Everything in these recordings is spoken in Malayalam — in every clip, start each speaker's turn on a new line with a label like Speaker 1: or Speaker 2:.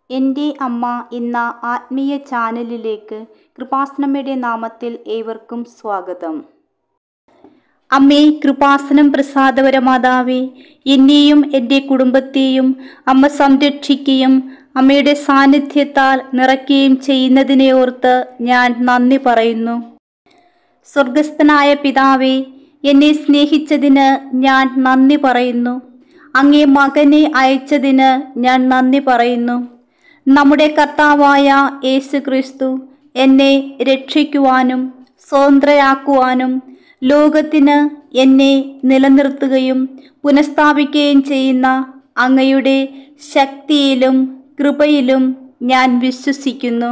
Speaker 1: എൻ്റെ അമ്മ എന്ന ആത്മീയ ചാനലിലേക്ക് കൃപാസനമ്മയുടെ നാമത്തിൽ ഏവർക്കും സ്വാഗതം. അമ്മേ, കൃപാസനം പ്രസാദപര മാതാവേ, എന്നെയും എൻ്റെ കുടുംബത്തെയും അമ്മ സംരക്ഷിക്കുകയും അമ്മയുടെ സാന്നിധ്യത്താൽ നിറയ്ക്കുകയും ചെയ്യുന്നതിനെ ഓർത്ത് ഞാൻ നന്ദി പറയുന്നു. സ്വർഗസ്ഥനായ പിതാവേ, എന്നെ സ്നേഹിച്ചതിന് ഞാൻ നന്ദി പറയുന്നു. അങ്ങേ മകനെ അയച്ചതിന് ഞാൻ നന്ദി പറയുന്നു. നമ്മുടെ കർത്താവായ യേശു ക്രിസ്തു എന്നെ രക്ഷിക്കുവാനും സ്വതന്ത്രയാക്കുവാനും ലോകത്തിന് എന്നെ നിലനിർത്തുകയും പുനഃസ്ഥാപിക്കുകയും ചെയ്യുന്ന അങ്ങയുടെ ശക്തിയിലും കൃപയിലും ഞാൻ വിശ്വസിക്കുന്നു.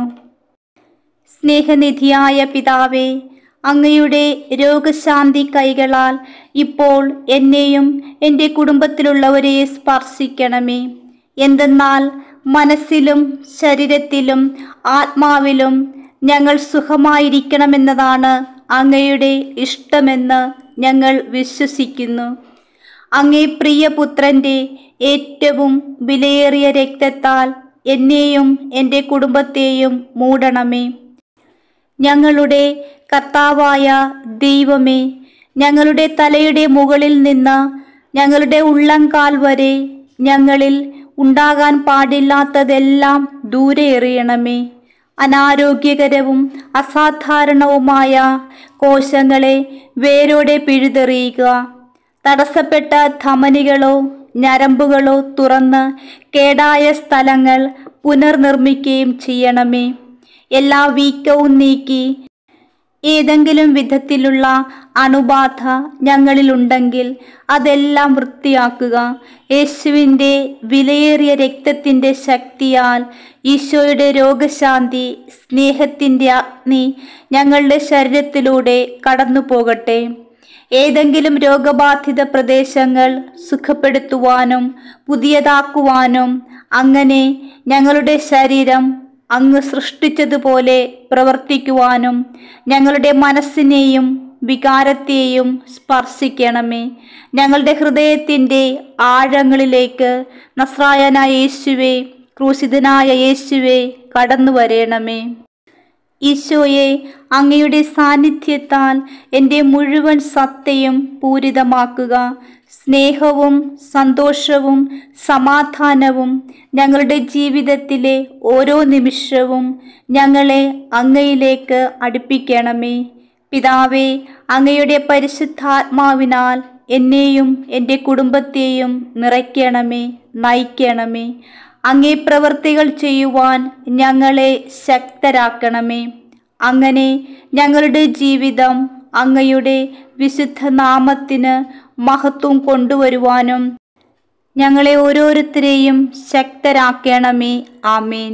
Speaker 1: സ്നേഹനിധിയായ പിതാവേ, അങ്ങയുടെ രോഗശാന്തി കൈകളാൽ ഇപ്പോൾ എന്നെയും എൻ്റെ കുടുംബത്തിലുള്ളവരെ സ്പർശിക്കണമേ. എന്തെന്നാൽ മനസ്സിലും ശരീരത്തിലും ആത്മാവിലും ഞങ്ങൾ സുഖമായിരിക്കണമെന്നതാണ് അങ്ങയുടെ ഇഷ്ടമെന്ന് ഞങ്ങൾ വിശ്വസിക്കുന്നു. അങ്ങേ പ്രിയപുത്രൻ്റെ ഏറ്റവും വിലയേറിയ രക്തത്താൽ എന്നെയും എൻ്റെ കുടുംബത്തെയും മൂടണമേ. ഞങ്ങളുടെ കർത്താവായ ദൈവമേ, ഞങ്ങളുടെ തലയുടെ മുകളിൽ നിന്ന് ഞങ്ങളുടെ ഉള്ളംകാൽ വരെ ഞങ്ങളിൽ ഉണ്ടാകാൻ പാടില്ലാത്തതെല്ലാം ദൂരെ എറിയണമേ. അനാരോഗ്യകരവും അസാധാരണവുമായ കോശങ്ങളെ വേരോടെ പിഴുതെറിയുക. തടസ്സപ്പെട്ട ധമനികളോ ഞരമ്പുകളോ തുറന്ന് കേടായ സ്ഥലങ്ങൾ പുനർനിർമ്മിക്കുകയും ചെയ്യണമേ. എല്ലാ വീക്കവും നീക്കി ഏതെങ്കിലും വിധത്തിലുള്ള അണുബാധ ഞങ്ങളിലുണ്ടെങ്കിൽ അതെല്ലാം വൃത്തിയാക്കുക. യേശുവിൻ്റെ വിലയേറിയ രക്തത്തിൻ്റെ ശക്തിയാൽ ഈശോയുടെ രോഗശാന്തി സ്നേഹത്തിൻ്റെ അഗ്നി ഞങ്ങളുടെ ശരീരത്തിലൂടെ കടന്നു പോകട്ടെ. ഏതെങ്കിലും രോഗബാധിത പ്രദേശങ്ങൾ സുഖപ്പെടുത്തുവാനും പുതിയതാക്കുവാനും അങ്ങനെ ഞങ്ങളുടെ ശരീരം അങ്ങ് സൃഷ്ടിച്ചതുപോലെ പ്രവർത്തിക്കുവാനും ഞങ്ങളുടെ മനസ്സിനെയും വികാരത്തെയും സ്പർശിക്കണമേ. ഞങ്ങളുടെ ഹൃദയത്തിൻ്റെ ആഴങ്ങളിലേക്ക് നസ്രായനായ യേശുവേ, ക്രൂശിതനായ യേശുവേ, കടന്നു വരേണമേ. ഈശോയെ, അങ്ങയുടെ സാന്നിധ്യത്താൽ എൻ്റെ മുഴുവൻ സത്തയും പൂരിതമാക്കുക. സ്നേഹവും സന്തോഷവും സമാധാനവും ഞങ്ങളുടെ ജീവിതത്തിലെ ഓരോ നിമിഷവും ഞങ്ങളെ അങ്ങയിലേക്ക് അടുപ്പിക്കണമേ. പിതാവേ, അങ്ങയുടെ പരിശുദ്ധാത്മാവിനാൽ എന്നെയും എൻ്റെ കുടുംബത്തെയും നിറയ്ക്കണമേ, നയിക്കണമേ. അങ്ങേ പ്രവൃത്തികൾ ചെയ്യുവാൻ ഞങ്ങളെ ശക്തരാക്കണമേ. അങ്ങനെ ഞങ്ങളുടെ ജീവിതം അങ്ങയുടെ വിശുദ്ധ നാമത്തിന് മഹത്വം കൊണ്ടുവരുവാനും ഞങ്ങളെ ഓരോരുത്തരെയും ശക്തരാക്കണമേ. ആമേൻ.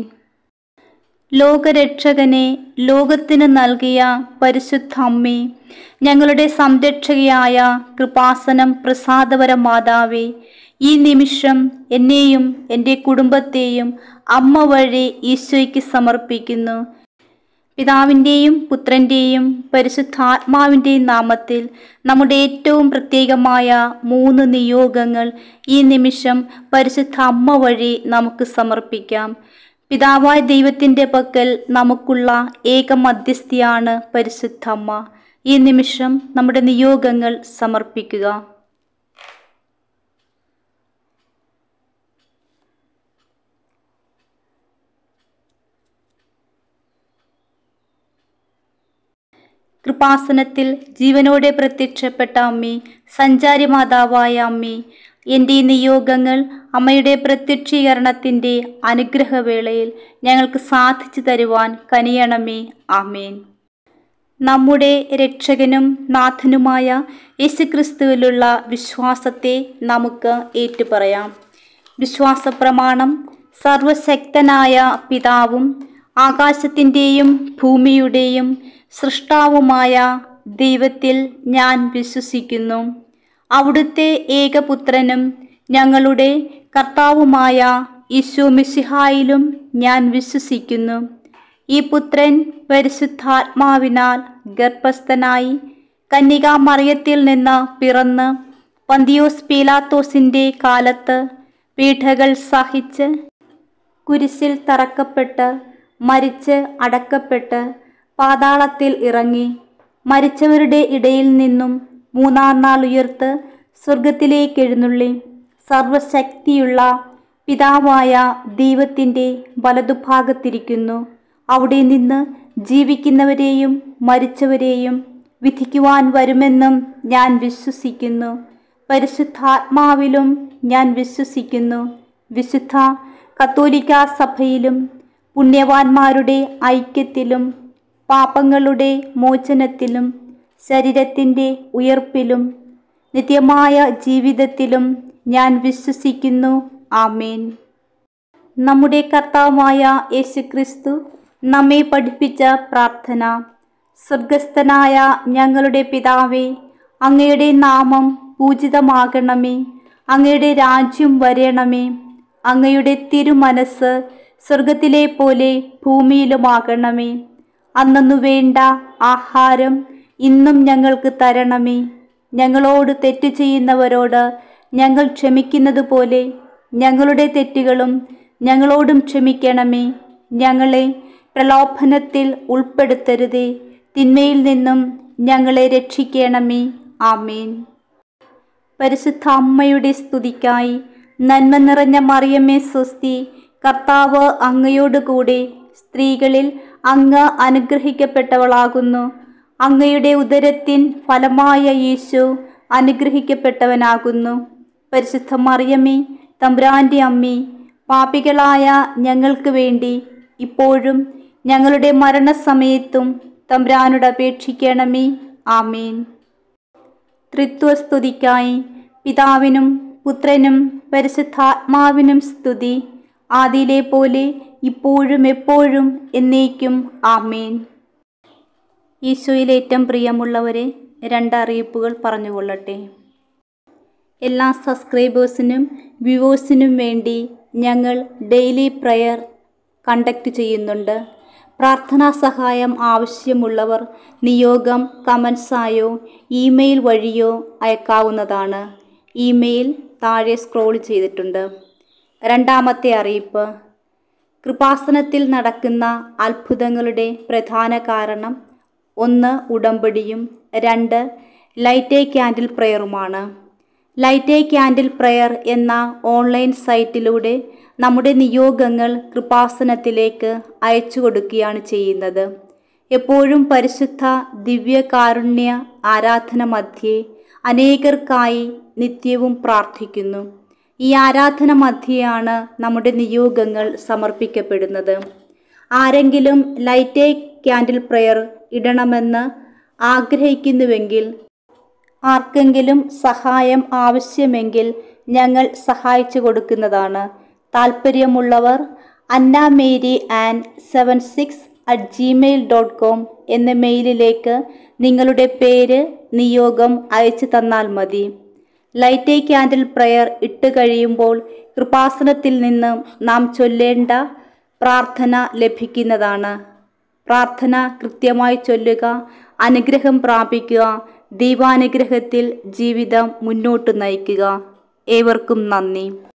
Speaker 1: ലോകരക്ഷകനെ ലോകത്തിന് നൽകിയ പരിശുദ്ധ അമ്മേ, ഞങ്ങളുടെ സംരക്ഷകയായ കൃപാസനം പ്രസാദപര മാതാവേ, ഈ നിമിഷം എന്നെയും എൻ്റെ കുടുംബത്തെയും അമ്മ വഴി ഈശോയ്ക്ക് സമർപ്പിക്കുന്നു. പിതാവിൻ്റെയും പുത്രൻ്റെയും പരിശുദ്ധാത്മാവിൻ്റെയും നാമത്തിൽ നമ്മുടെ ഏറ്റവും പ്രത്യേകമായ 3 നിയോഗങ്ങൾ ഈ നിമിഷം പരിശുദ്ധ അമ്മ വഴി നമുക്ക് സമർപ്പിക്കാം. പിതാവായ ദൈവത്തിൻ്റെ പക്കൽ നമുക്കുള്ള ഏക മധ്യസ്ഥയാണ് പരിശുദ്ധ അമ്മ. ഈ നിമിഷം നമ്മുടെ നിയോഗങ്ങൾ സമർപ്പിക്കുക. കൃപാസനത്തിൽ ജീവനോടെ പ്രത്യക്ഷപ്പെട്ട അമ്മേ, സഞ്ചാരി മാതാവായ അമ്മേ, എൻ്റെ ഈ നിയോഗങ്ങൾ അമ്മയുടെ പ്രത്യക്ഷീകരണത്തിൻ്റെ അനുഗ്രഹവേളയിൽ ഞങ്ങൾക്ക് സാധിച്ചു തരുവാൻ കനിയണമേ. ആമേൻ. നമ്മുടെ രക്ഷകനും നാഥനുമായ യേശുക്രിസ്തുവിലുള്ള വിശ്വാസത്തെ നമുക്ക് ഏറ്റുപറയാം. വിശ്വാസപ്രമാണം. സർവശക്തനായ പിതാവും ആകാശത്തിൻ്റെയും ഭൂമിയുടെയും സൃഷ്ടാവുമായ ദൈവത്തിൽ ഞാൻ വിശ്വസിക്കുന്നു. അവിടുത്തെ ഏകപുത്രനും ഞങ്ങളുടെ കർത്താവുമായ ഈശോ മിശിഹായിലും ഞാൻ വിശ്വസിക്കുന്നു. ഈ പുത്രൻ പരിശുദ്ധാത്മാവിനാൽ ഗർഭസ്ഥനായി കന്യകാമറിയത്തിൽ നിന്ന് പിറന്ന് പന്തിയോസ് പീലാത്തോസിൻ്റെ കാലത്ത് പീഡകൾ സഹിച്ച് കുരിശിൽ തറക്കപ്പെട്ട് മരിച്ച് അടക്കപ്പെട്ട് പാതാളത്തിൽ ഇറങ്ങി മരിച്ചവരുടെ ഇടയിൽ നിന്നും മൂന്നാം നാൾ ഉയർത്ത് സ്വർഗത്തിലേക്ക് എഴുന്നള്ളി സർവശക്തിയുള്ള പിതാവായ ദൈവത്തിൻ്റെ വലതുഭാഗത്തിരിക്കുന്നു. അവിടെ നിന്ന് ജീവിക്കുന്നവരെയും മരിച്ചവരെയും വിധിക്കുവാൻ വരുമെന്നും ഞാൻ വിശ്വസിക്കുന്നു. പരിശുദ്ധാത്മാവിലും ഞാൻ വിശ്വസിക്കുന്നു. വിശുദ്ധ കത്തോലിക്കാ സഭയിലും പുണ്യവാന്മാരുടെ ഐക്യത്തിലും പാപങ്ങളുടെ മോചനത്തിലും ശരീരത്തിൻ്റെ ഉയർപ്പിലും നിത്യമായ ജീവിതത്തിലും ഞാൻ വിശ്വസിക്കുന്നു. ആമേൻ. നമ്മുടെ കർത്താവായ യേശുക്രിസ്തു നമ്മെ പഠിപ്പിച്ച പ്രാർത്ഥന. സ്വർഗസ്ഥനായ ഞങ്ങളുടെ പിതാവേ, അങ്ങയുടെ നാമം പൂജിതമാകണമേ. അങ്ങയുടെ രാജ്യം വരേണമേ. അങ്ങയുടെ തിരുമനസ് സ്വർഗത്തിലെ പോലെ ഭൂമിയിലുമാകണമേ. അന്നന്നു വേണ്ട ആഹാരം ഇന്നും ഞങ്ങൾക്ക് തരണമേ. ഞങ്ങളോട് തെറ്റ് ചെയ്യുന്നവരോട് ഞങ്ങൾ ക്ഷമിക്കുന്നത് പോലെ ഞങ്ങളുടെ തെറ്റുകളും ഞങ്ങളോടും ക്ഷമിക്കണമേ. ഞങ്ങളെ പ്രലോഭനത്തിൽ ഉൾപ്പെടുത്തരുതേ, തിന്മയിൽ നിന്നും ഞങ്ങളെ രക്ഷിക്കണമേ. ആമേൻ. പരിശുദ്ധ അമ്മയുടെ സ്തുതിക്കായി. നന്മ നിറഞ്ഞ മറിയമേ സ്വസ്തി, കർത്താവ് അങ്ങയോടുകൂടെ സ്ത്രീകളിൽ അങ്ങ് അനുഗ്രഹിക്കപ്പെട്ടവളാകുന്നു. അങ്ങയുടെ ഉദരത്തിൻ ഫലമായ യേശു അനുഗ്രഹിക്കപ്പെട്ടവനാകുന്നു. പരിശുദ്ധ മറിയമേ, തമ്പുരാൻ്റെ അമ്മേ, പാപികളായ ഞങ്ങൾക്ക് വേണ്ടി ഇപ്പോഴും ഞങ്ങളുടെ മരണസമയത്തും തമ്പുരാനോട് അപേക്ഷിക്കണമേ. ആമേൻ. ത്രിത്വസ്തുതിക്കായി. പിതാവിനും പുത്രനും പരിശുദ്ധാത്മാവിനും സ്തുതി, ആദിയിലെ പോലെ ഇപ്പോഴും എപ്പോഴും എന്നേക്കും. ആമേൻ. ഈശോയിൽ ഏറ്റവും പ്രിയമുള്ളവരെ, 2 അറിയിപ്പുകൾ പറഞ്ഞുകൊള്ളട്ടെ. എല്ലാ സബ്സ്ക്രൈബേഴ്സിനും വ്യൂവേഴ്സിനും വേണ്ടി ഞങ്ങൾ ഡെയിലി പ്രയർ കണ്ടക്ട് ചെയ്യുന്നുണ്ട്. പ്രാർത്ഥനാ സഹായം ആവശ്യമുള്ളവർ നിയോഗം കമൻസായോ ഇമെയിൽ വഴിയോ അയക്കാവുന്നതാണ്. ഇമെയിൽ താഴെ സ്ക്രോൾ ചെയ്തിട്ടുണ്ട്. 2ാമത്തെ അറിയിപ്പ്. കൃപാസനത്തിൽ നടക്കുന്ന അത്ഭുതങ്ങളുടെ പ്രധാന കാരണം 1 ഉടമ്പടിയും 2 ലൈറ്റ് എ ക്യാൻഡിൽ പ്രയറുമാണ്. ലൈറ്റ് എ ക്യാൻഡിൽ പ്രയർ എന്ന ഓൺലൈൻ സൈറ്റിലൂടെ നമ്മുടെ നിയോഗങ്ങൾ കൃപാസനത്തിലേക്ക് അയച്ചു കൊടുക്കുകയാണ് ചെയ്യുന്നത്. എപ്പോഴും പരിശുദ്ധ ദിവ്യകാരുണ്യ ആരാധന മധ്യേ അനേകർക്കായി നിത്യവും പ്രാർത്ഥിക്കുന്നു. ഈ ആരാധന മധ്യയാണ് നമ്മുടെ നിയോഗങ്ങൾ സമർപ്പിക്കപ്പെടുന്നത്. ആരെങ്കിലും ലൈറ്റ് എ ക്യാൻഡിൽ പ്രയർ ഇടണമെന്ന് ആഗ്രഹിക്കുന്നുവെങ്കിൽ, ആർക്കെങ്കിലും സഹായം ആവശ്യമെങ്കിൽ ഞങ്ങൾ സഹായിച്ചു കൊടുക്കുന്നതാണ്. താല്പര്യമുള്ളവർ annamary@76@gmail.com എന്ന മെയിലിലേക്ക് നിങ്ങളുടെ പേര്, നിയോഗം അയച്ചു തന്നാൽ മതി. ലൈറ്റ് എ ക്യാൻഡിൽ പ്രയർ ഇട്ട് കഴിയുമ്പോൾ കൃപാസനത്തിൽ നിന്ന് നാം ചൊല്ലേണ്ട പ്രാർത്ഥന ലഭിക്കുന്നതാണ്. പ്രാർത്ഥന കൃത്യമായി ചൊല്ലുക, അനുഗ്രഹം പ്രാപിക്കുക, ദൈവാനുഗ്രഹത്തിൽ ജീവിതം മുന്നോട്ട് നയിക്കുക. ഏവർക്കും നന്ദി.